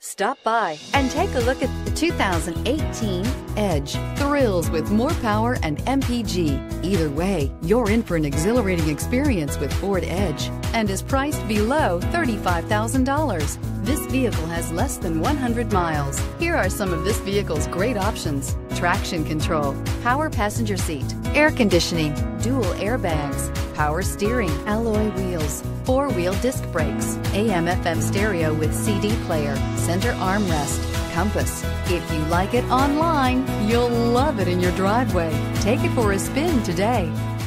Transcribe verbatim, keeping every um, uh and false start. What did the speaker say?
Stop by and take a look at the two thousand eighteen Edge. Thrills with more power and M P G. Either way, you're in for an exhilarating experience with Ford Edge and is priced below thirty-five thousand dollars. This vehicle has less than one hundred miles. Here are some of this vehicle's great options: traction control, power passenger seat, air conditioning, dual airbags, power steering, alloy wheels, four-wheel disc brakes, A M F M stereo with C D player, center armrest, compass. If you like it online, you'll love it in your driveway. Take it for a spin today.